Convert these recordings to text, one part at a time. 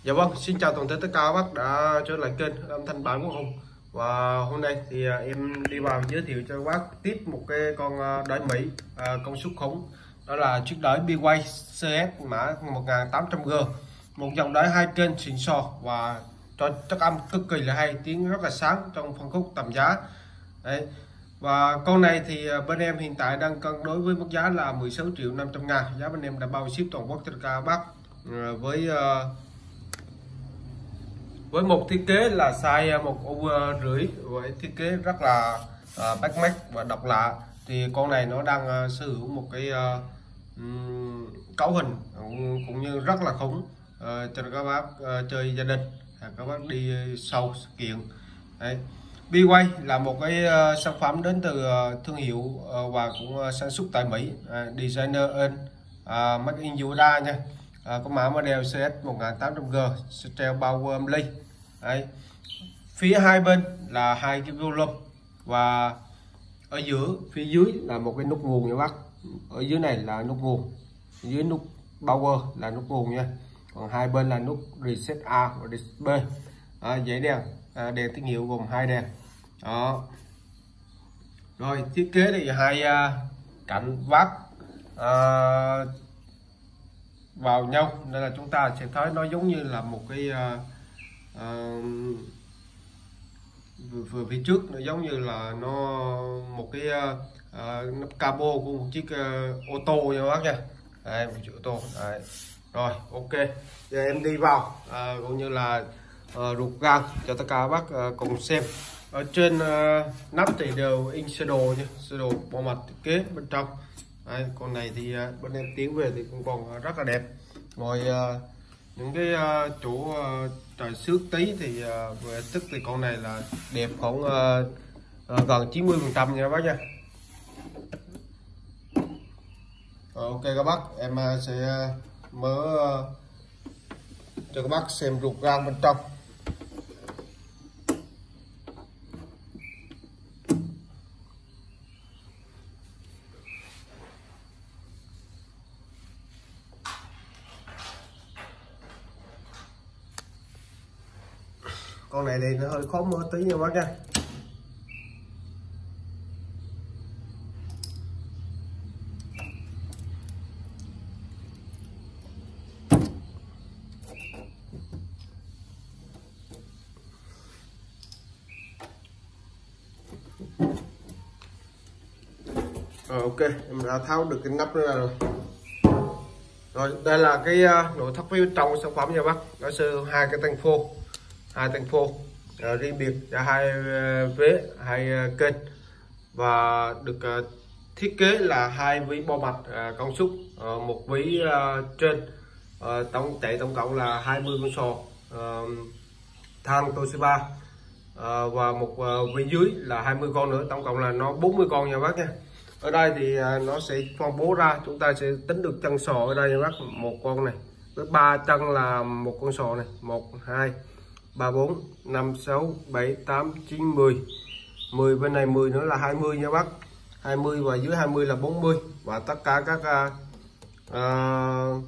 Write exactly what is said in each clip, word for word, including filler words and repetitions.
Dạ vâng, xin chào toàn thể tất cả các bác đã trở lại kênh âm thanh bản của Hùng. Và hôm nay thì em đi vào giới thiệu cho các bác tiếp một cái con đáy Mỹ à, công suất khủng. Đó là chiếc đáy bê quay xê ét mã một nghìn tám trăm G. Một dòng đáy hai kênh xịn sò và cho chất âm cực kỳ là hay, tiếng rất là sáng trong phân khúc tầm giá. Đấy. Và con này thì bên em hiện tại đang cân đối với mức giá là mười sáu triệu năm trăm ngàn. Giá bên em đã bao ship toàn quốc cho các bác với uh, với một thiết kế là size một u rưỡi, với thiết kế rất là uh, bắt mắt và độc lạ. Thì con này nó đang uh, sở hữu một cái uh, um, cấu hình cũng như rất là khủng uh, cho các bác uh, chơi gia đình, các bác đi sâu sự kiện. Đấy. bê quay là một cái uh, sản phẩm đến từ uh, thương hiệu uh, và cũng uh, sản xuất tại Mỹ, uh, designer in uh, made in u ét a nha. Uh, có mã model xê ét một nghìn tám trăm G, treo bao gồm ly. Đấy. Phía hai bên là hai cái volume và ở giữa phía dưới là một cái nút nguồn nha bác. Ở dưới này là nút nguồn, dưới nút power là nút nguồn nha. Còn hai bên là nút reset A và reset B. À, dãy đèn à, đèn tín hiệu gồm hai đèn đó. Rồi thiết kế thì hai uh, cạnh vát uh, vào nhau nên là chúng ta sẽ thấy nó giống như là một cái uh, uh, vừa, vừa phía trước nó giống như là nó một cái uh, uh, cabo của một chiếc uh, ô tô nha bác nha. Đây, một chiếc ô tô. Đấy. Rồi ok, giờ em đi vào uh, cũng như là uh, ruột gan cho tất cả các bác uh, cùng xem. Ở trên uh, nắp thì đều in sơ đồ nha, sơ đồ bộ mặt thiết kế bên trong. Đấy, con này thì uh, bên em tiến về thì cũng còn rất là đẹp. Rồi uh, những cái uh, chỗ uh, trời xước tí thì uh, về tức thì con này là đẹp khoảng uh, uh, gần chín mươi phần trăm nha các bác nha. Rồi, ok các bác, em uh, sẽ mở uh, cho các bác xem ruột gan bên trong. Con này thì nó hơi khó mở tí nha bác nha. Rồi ok, em đã tháo được cái nắp ra rồi. Rồi đây là cái uh, nội thất phía trong sản phẩm nha bác. Nó sử hai cái tăng phô, hai tăng phô uh, riêng biệt cho hai uh, vế, hai uh, kênh và được uh, thiết kế là hai ví bo mạch uh, công suất, uh, một ví uh, trên uh, tổng chạy tổng cộng là hai mươi con sò uh, than Toshiba uh, và một uh, ví dưới là hai mươi con nữa, tổng cộng là nó bốn mươi con nha bác nha. Ở đây thì nó sẽ phân bố ra, chúng ta sẽ tính được chân sò ở đây nha bác. Một con này với ba chân là một con sò này, một hai ba bốn năm sáu bảy tám chín mười, mười bên này mười nữa là hai mươi nha bác. hai mươi và dưới hai mươi là bốn mươi. Và tất cả các uh, uh,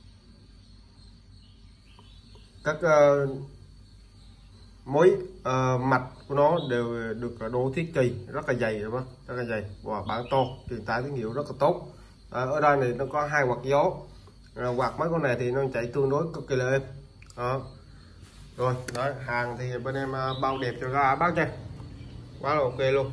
các uh, mối uh, mạch của nó đều được đổ thiết kỳ rất là dày rồi bác, rất là dày và bản to, truyền tải tín hiệu rất là tốt. À, ở đây này nó có hai quạt gió, à, quạt mấy con này thì nó chạy tương đối cực kỳ là êm. Đó. Rồi đó, hàng thì bên em uh, bao đẹp cho các bác nha, quá là ok luôn.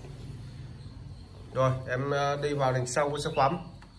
Rồi em uh, đi vào đằng sau của sản phẩm.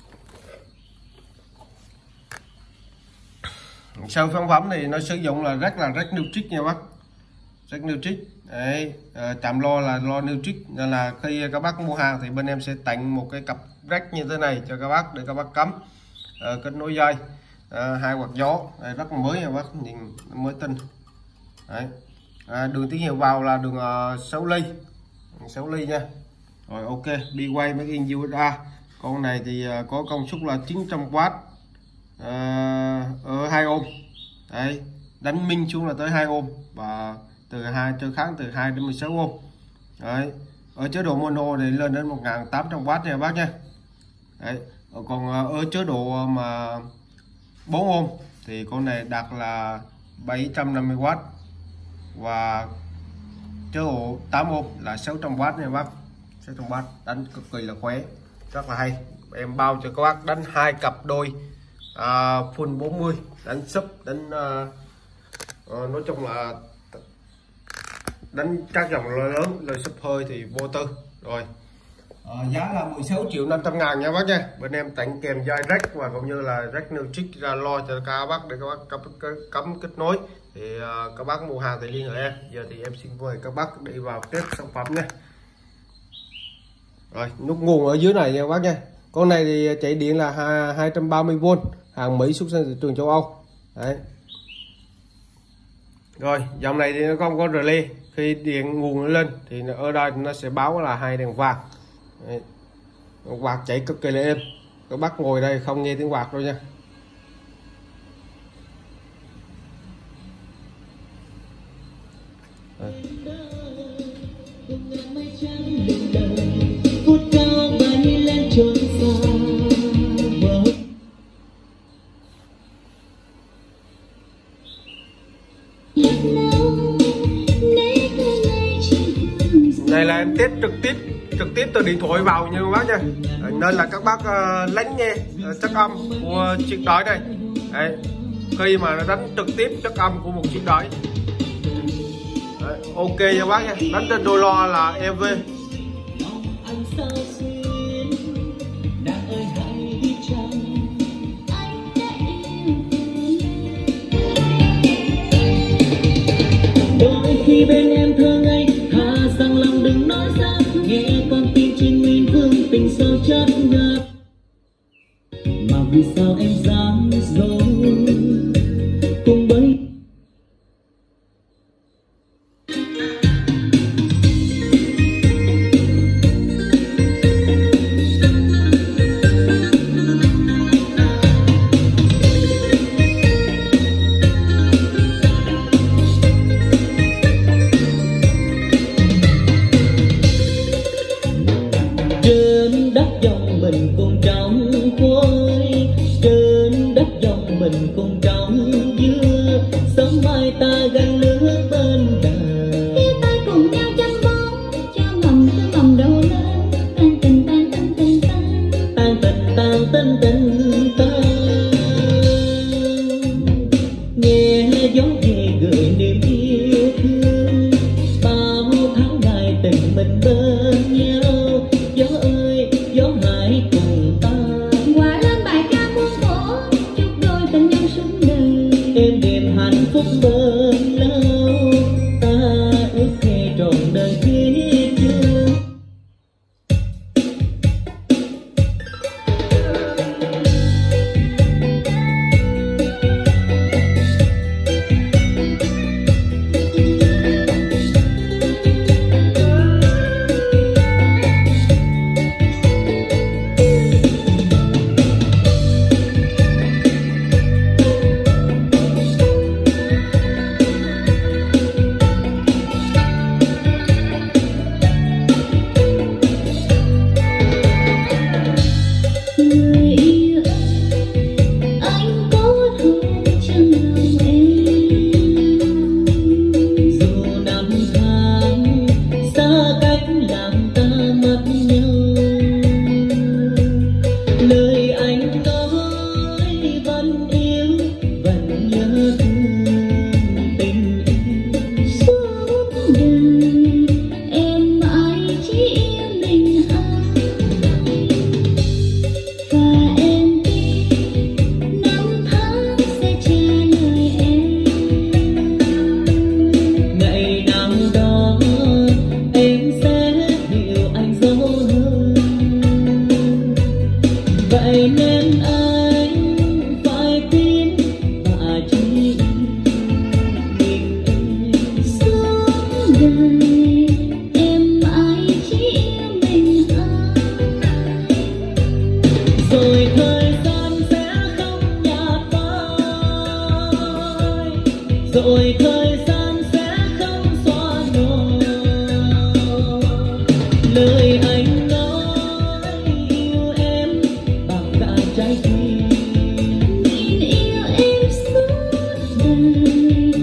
Sau sản phẩm thì nó sử dụng là rất là rất Nutric nha bác, rất Nutric. Đấy, à, chạm lo là lo Nutric, nên là khi các bác mua hàng thì bên em sẽ tặng một cái cặp rác như thế này cho các bác để các bác cắm à, kết nối dây, à, hai quạt gió. Đây, rất là mới nha bác, nhìn mới tinh. Đấy. À, đường tín hiệu vào là đường uh, sáu ly, sáu ly nha. Rồi ok, bê quay mấy in u ét a. Con này thì uh, có công suất là chín trăm oát uh, ở hai ôm. Đấy, đánh minh xuống là tới hai ôm và từ hai cho kháng từ hai đến mười sáu ôm. Đấy, ở chế độ mono thì lên đến một nghìn tám trăm oát nha bác nha. Đấy, còn ở chế độ mà bốn ôm thì con này đạt là bảy trăm năm mươi oát và chớ ổ tám ôm là sáu trăm oát nha bác. sáu trăm oát đánh cực kỳ là khỏe, rất là hay. Em bao cho các bác đánh hai cặp đôi à, full bốn mươi, đánh sub, đánh à, à, nói chung là đánh các dòng lớn, lời sub hơi thì vô tư rồi. À, giá là mười sáu triệu năm trăm ngàn nha bác nha. Bên em tặng kèm dây rách và cũng như là rách nêu trích ra lo cho các bác để các bác cắm, cắm kết nối. Thì uh, các bác mua hàng thì liên hệ em. Giờ thì em xin mời các bác đi vào test sản phẩm nha. Rồi nút nguồn ở dưới này nha bác nha. Con này thì chạy điện là hai trăm ba mươi vôn, hàng Mỹ xuất sang thị trường châu Âu. Đấy. Rồi dòng này thì nó không có relay, khi điện nguồn lên thì ở đây nó sẽ báo là hai đèn vàng. Đấy. Quạt chạy cực kỳ là êm, các bác ngồi đây không nghe tiếng quạt đâu nha. Đấy. Này là em test trực tiếp trực tiếp từ điện thoại vào nha các bác nha, nên là các bác uh, lắng nghe uh, chất âm của chiếc đói này. Đấy. Khi mà nó đánh trực tiếp chất âm của một chiếc đói. Đấy. Ok nha bác nha, đánh trên đôi loa là e vê. Đôi khi bên em thơ ngây, thà rằng lòng đừng nói ra, nghe con tim trên nguyên vương tình sâu chất ngập. Mà vì sao em dám dối cùng bấy trên đất dòng mình cùng trong khối, trên đất dòng mình cùng trong dưa, sớm mai ta gần lứa bên đà, phía tay cùng nhau chăm bóng cho mầm cho mầm đầu lên, tan tình tan tình tình tan tan tình tan tình tình tan. Nghe gió về gửi niềm yêu thương, bao tháng ngày tình mình bên nhau. Gió ơi gió hãy cùng ta hòa lên bài ca muôn thuở, chúc đôi tình nhân suốt đời. êm đềm hạnh phúc bên lâu, ta ước thề trọn đời kiếp trước. Người yêu ơi, anh có thương trong lòng em. Dù năm tháng xa cách làm ta mất nhau, lời anh nói vẫn yêu vẫn nhớ thương tình yêu. Suốt đời em mãi chỉ yêu mình hai, và em tin năm tháng sẽ trả lời em. Ngày nào đó em sẽ hiểu anh rõ hơn, vậy nên anh phải tin và chỉ mình em. Suốt đời em mãi chỉ yêu mình hai, Rồi thời gian sẽ không nhạt phai, rồi thời gian sẽ không xóa nhòa lời anh nói yêu em bằng cả trái tim. mình yêu em suốt đời,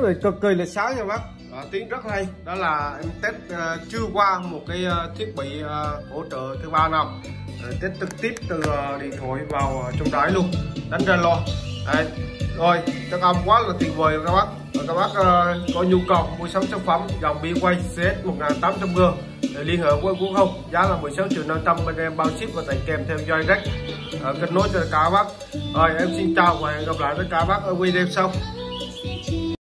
rồi cực kỳ là sáng nha bác. À, tiếng rất hay, đó là em test uh, chưa qua một cái uh, thiết bị uh, hỗ trợ thứ ba nào. Uh, test trực tiếp từ uh, điện thoại vào uh, trong đáy luôn, đánh ra lo. Đấy. Rồi, chất âm quá là tuyệt vời các bác. Và các bác uh, có nhu cầu mua sắm sản phẩm dòng BeWave xê ét một nghìn tám trăm G để liên hệ với Quốc Hồng, giá là mười sáu triệu năm trăm, bên em bao ship và tặng kèm theo direct uh, kết nối cho các bác. Rồi em xin chào và hẹn gặp lại tất cả các bác ở video sau.